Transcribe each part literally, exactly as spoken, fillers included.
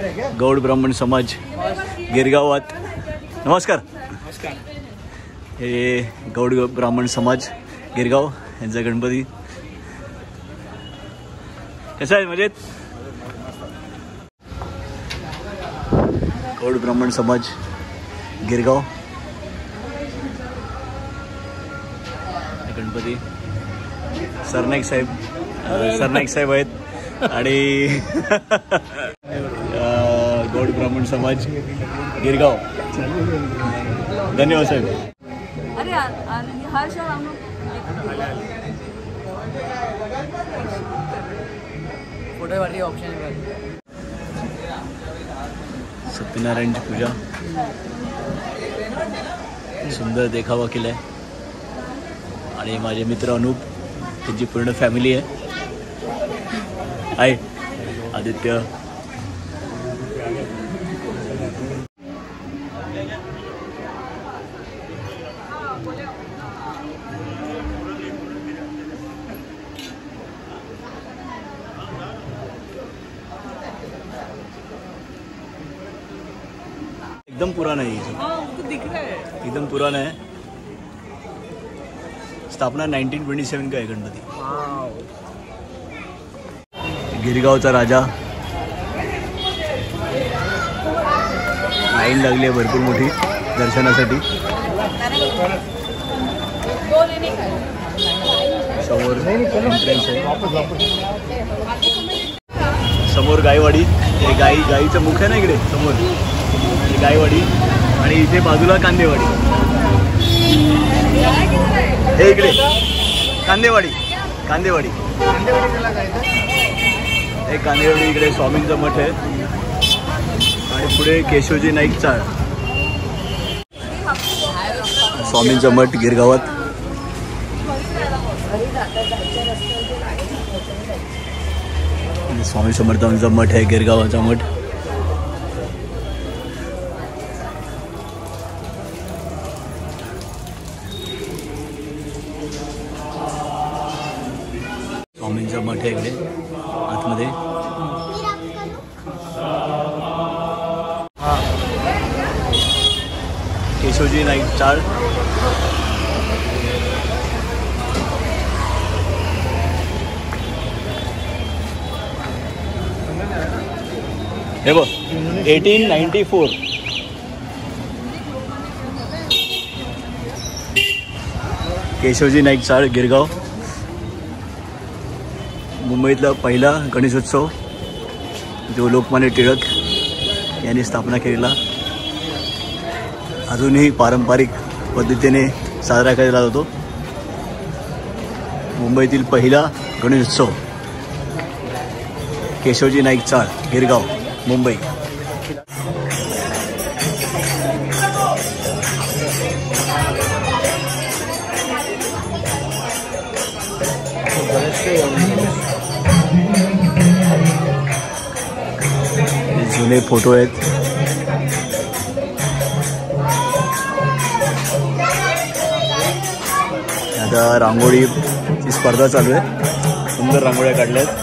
गौड ब्राह्मण समाज गिरगावात। नमस्कार। नमस्कार। हे गौड ब्राह्मण समाज गिरगाव यांचा गणपती कसा आहे? मजेत? गौड ब्राह्मण समाज गिरगाव गणपती सरनाईक साहेब सरनाईक साहेब आहेत आणि गौड ब्राह्मण समाज गिरगाव। धन्यवाद साहेब। अरे हर शहर हम फोटो वाली ऑप्शन है। सत्यनारायणची पूजा सुंदर देखावा केलाय आणि माझे मित्र अनूप त्यांची पूर्ण फॅमिली आहे आहे आदित्य एकदम पुराना है ये। हाँ, वो तो दिख रहा है। एकदम पुराना है। स्थापना नाइनटीन ट्वेंटी सेवन का है गणपती। गिरगावचा राजा। लाईन लागली आहे भरपूर मोठी दर्शनासाठी। समोर एंट्रन्स आहे। समोर गायवाडी, हे गाई गाईचं मुख आहे ना इकडे समोर, गायवाडी आणि इथे बाजूला कांदेवाडी। हे इकडे कांदेवाडी कांदेवाडी हे कांदेवाडी इकडे स्वामींचा मठ आहे आणि पुढे केशवजी नाईक चाळ स्वामींचा मठ गिरगावात। स्वामी समर्थांचा मठ आहे गिरगावाचा मठ। स्वामींचा मठ आहे इकडे आतमध्ये। केशवजी नाईक चाळ हे बघ eighteen ninety four Keshavji Naik chawl Girgaon. मुंबईतला पहिला गणेशोत्सव जो लोकमान्य टिळक यांनी स्थापना केलेला, अजूनही पारंपरिक पद्धतीने साजरा केला जातो। मुंबईतील पहिला गणेशोत्सव केशवजी नाईक चाळ गिरगाव मुंबई। जुने फोटो आहेत। आता रांगोळीची स्पर्धा चालू आहे, सुंदर रांगोळ्या काढल्यात।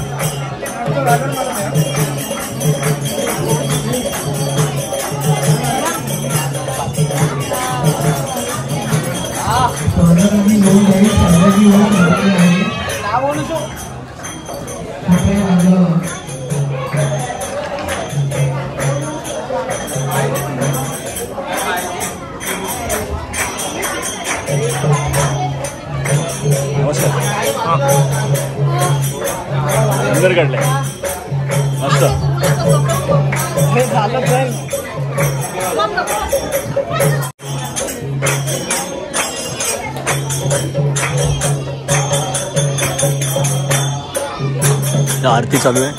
सुंदर काढलंय मस्त। आरती चालू आहे।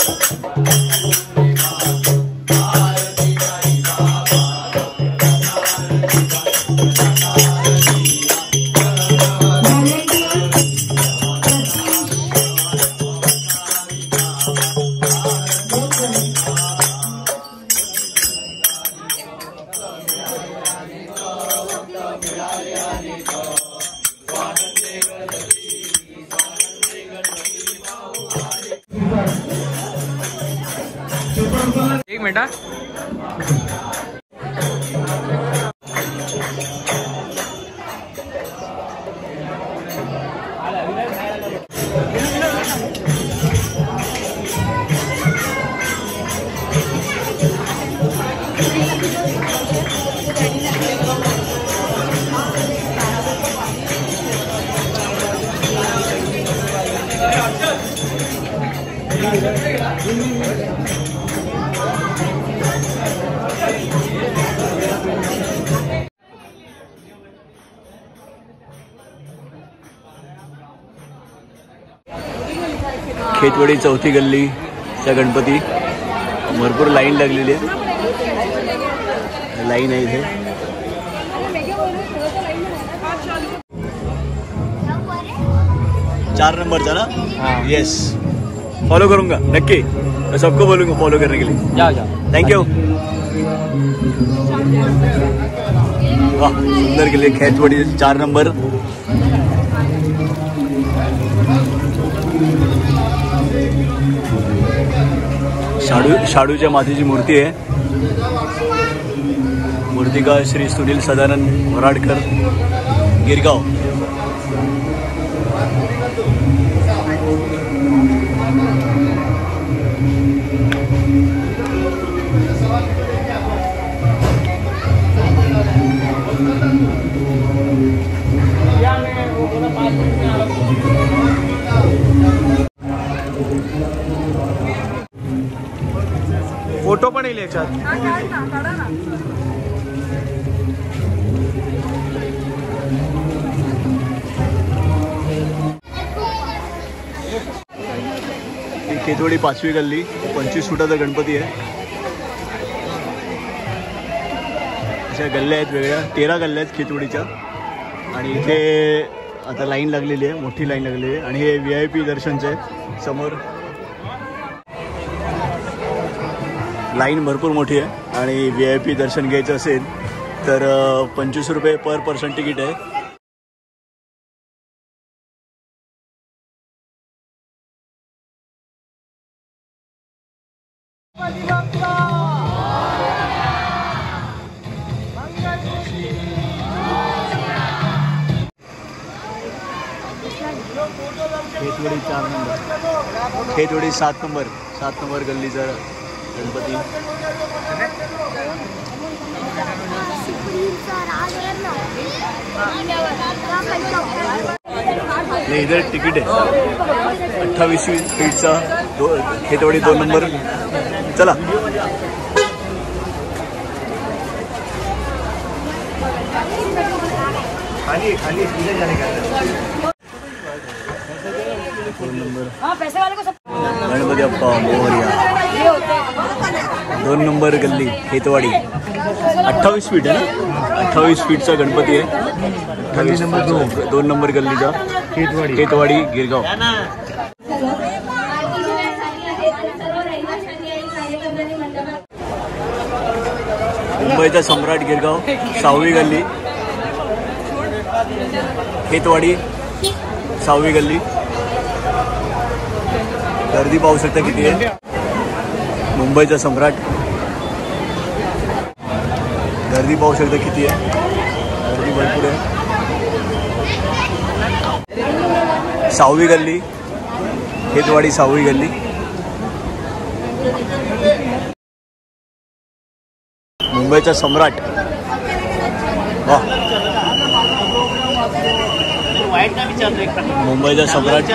एक मिनट हाँ। खेतवाडी चौथी गल्लीचा गणपती, भरपूर लाईन लागलेली आहे, लाईन आहे इथे. चार नंबरचा ना? येस, फॉलो करूंगा नक्की, मैं सबको बोलूंगा फॉलो करने के लिए. जाओ जाओ, थैंक यू. वाह, सुंदर गल्ली खेतवाडी चार नंबर. शाडू शाडूच्या मातीची मूर्ती आहे. मूर्तिकार श्री सुनील सदानंद वराडकर, गिरगाव. फोटो पण येईल याच्यात. खेतवाडी पाचवी गल्ली, पंचवीस फुटाचा गणपती आहे. अशा गल्ल्या आहेत वेगळ्या, तेरा गल्ल्या आहेत खेतवाडीच्या. आणि इथे आता लाईन लागलेली आहे, मोठी लाईन लागलेली आहे. आणि हे व्ही आय पी दर्शनचं आहे. समोर लाईन भरपूर मोठी आहे. आणि व्ही आय पी दर्शन घ्यायचं असेल तर पंचवीस रुपये पर पर्सन तिकीट आहे. खेतवाडी चार नंबर, खेतवाडी सात नंबर, सात नंबर गल्लीचा गणपती. नाही, इधर तिकीट आहे अठ्ठावीस फीटचा, दो खेतवाडी दोन नंबर. चला. खाली खाली दोन नंबर गणपती अप्पा मोरया, दोन नंबर गल्ली खेतवाडी. अठ्ठावीस फीट आहे ना, अठ्ठावीस फीटचा गणपती आहे. अठ्ठावीस नंबर दोन दोन नंबर गल्लीचा खेतवाडी, खेतवाडी गिरगाव. मुंबईचा सम्राट गिरगाव, सहावी गल्ली, खेतवाडी सहावी गल्ली. गर्दी पाहू शकता किती आहे. मुंबईचा सम्राट, गर्दी पाहू शकता किती आहे, गर्दी भरपूर आहे. सहावी गल्ली, खेतवाडी सहावी गल्ली. मुंबईचा सम्राट. वाह, मुंबईचा सम्राट.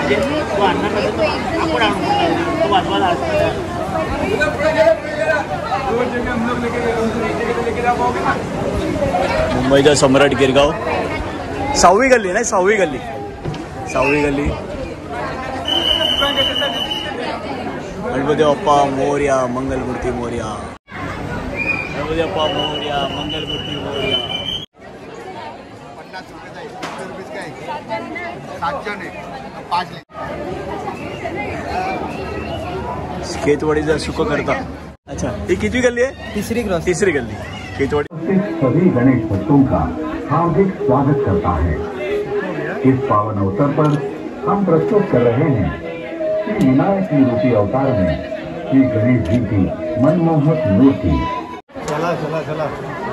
मुंबईचा सम्राट गिरगाव, सहावी गल्ली नाही, सहावी गल्ली, सहावी गल्ली. गणपती बाप्पा मोरया, मंगलमूर्ती मोरया, गणपती बाप्पा मोरया, मंगलमूर्ती मोरया. पन्नास रुपये काय सात जण आहे पाच. खेतवाड़ीचा सुख करता. अच्छा, ये कितनी गली है? तीसरी क्रॉस. तीसरी गली खेतवाड़ी. सभी गणेश भक्तों का हार्दिक स्वागत करता है. इस पावन अवसर पर हम प्रस्तुत कर रहे हैं श्री विनायक की रूपी अवतार में श्री गणेश जी की मनमोहक मूर्ति. चला चला चला.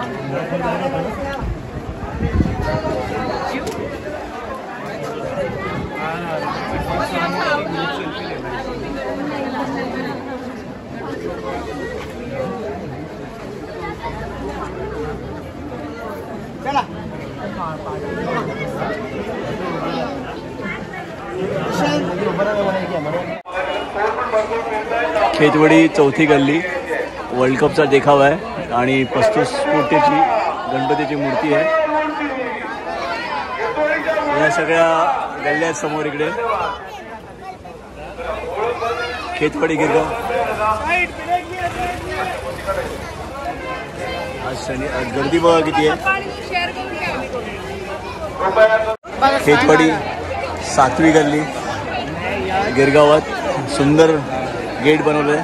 चला. खेतवाड़ी चौथी गल्ली वर्ल्ड कपचा देखावा आहे आणि पस्तीस फुटाची गणपतीची मूर्ती आहे. या सगळ्या गल्ल्या समोर इकडे खेतवाड़ी गिरगाव. आज शनि गर्दी बघा किती आहे. खेतवाड़ी सातवी गल्ली गिरगावात सुंदर गेट बनवलंय.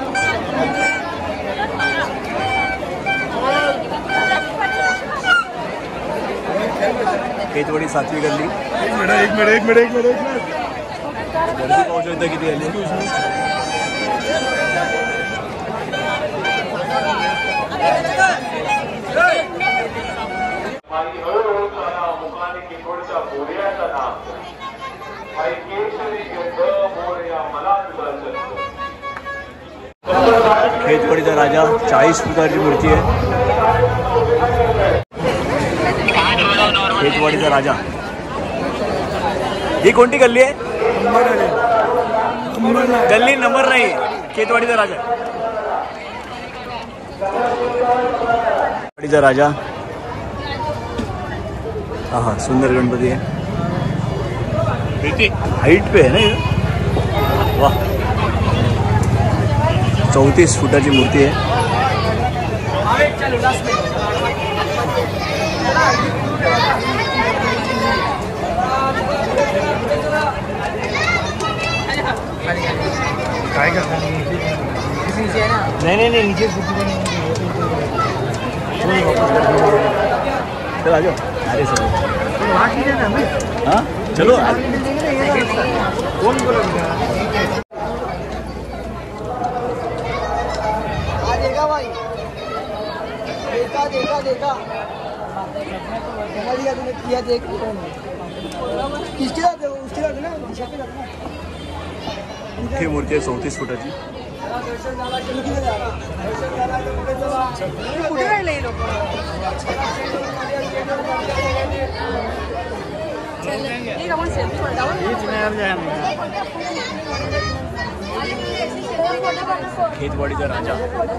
खेतवाड़ी सातवी गल्ली. एक मिनिट एक मिनिट एक मिनिट एक मिनिट. गर्दी पाहू शकता किती झाली. खेतवाड़ीचा राजा चाळीस फुटाची मूर्ती आहे. खेतवाड़ीचा राजा. ही कोणती गल्ली आहे? गल्ली नंबर नाही. खेतवाड़ीचा राजा. खेतवाड़ीचा राजा. हाँ हाँ सुंदर गणपति है. हाइट पे है ना ये. वाह, चौतीस फुटाची मूर्ती आहे. काय करता? नहीं नहीं नहीं नीचे चलो आ जाओ. अरे सर हाँ चलो. कौन बोला? देखा भाई, देखा देखा देखा दिया तूने किया. देख किसके साथ उसके साथ ना दिशा के साथ ना. ही मूर्ती आहे चौतीस फुटाची. कुठे राहिले लोक? खेतवाड़ीचा राजा.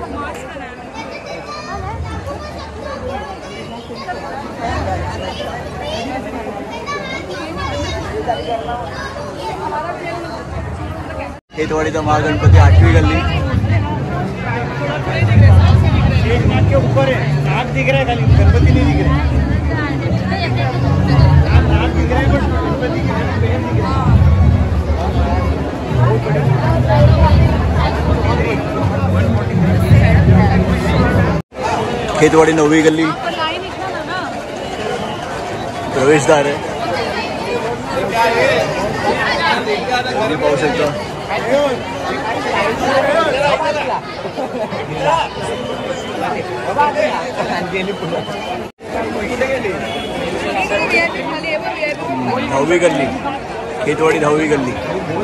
खेतवाड़ीचा महागणपती आठवी गल्ली. एक नाक के ऊपर है. नाक दिख रहा है खाली, गणपति नहीं दिख रहा. नाक दिख रहा है बट गणपति दिख रहा है. खेतवाड़ी नववी गल्ली प्रवेशद्वार आहे. पाहू शकता. दहावी गल्ली खेतवाड़ी दहावी गल्ली.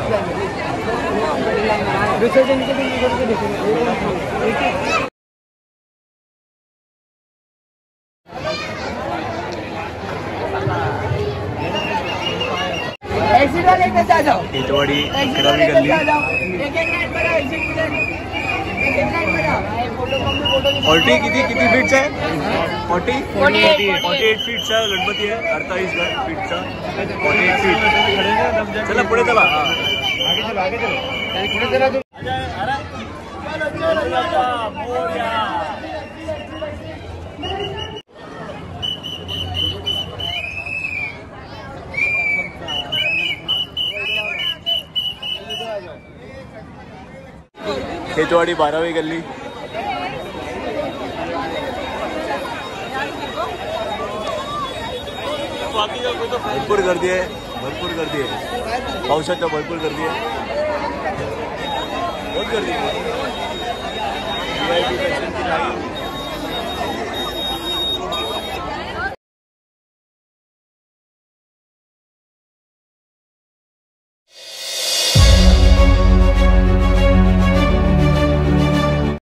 खेतवाड़ी तेरहवीं गल्ली. फोर्टी किती किती फीटचा आहे? फोर्टी फोर्टी एट फीटचा गणपती आहे. अडतालीस फीटचा फोर्टी एट फीट. चला पुढे चला. खेतवाड़ी बारहवीं गली। भरपूर गर्दी आहे, भरपूर गर्दी आहे, पावसाच्या भरपूर गर्दी आहे, बहुत गर्दी आहे।